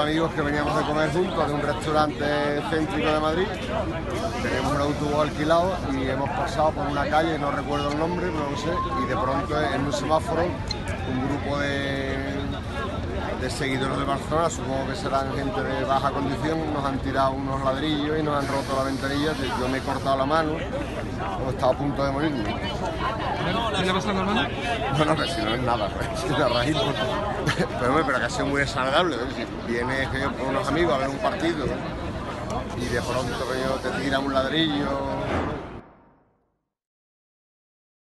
de amigos que veníamos de comer juntos de un restaurante céntrico de Madrid. Teníamos un autobús alquilado y hemos pasado por una calle, no recuerdo el nombre, no lo sé, y de pronto en un semáforo un grupo de seguidores de Barcelona, supongo que serán gente de baja condición, nos han tirado unos ladrillos y nos han roto la ventanilla. Yo me he cortado la mano, estaba a punto de morirme. ¿Qué le ha pasado a la mano? Bueno, que si no es nada, pues, es una raíz. Pero que ha sido muy desagradable. Si vienes con unos amigos a ver un partido, ¿no? Y de pronto que te tiran un ladrillo.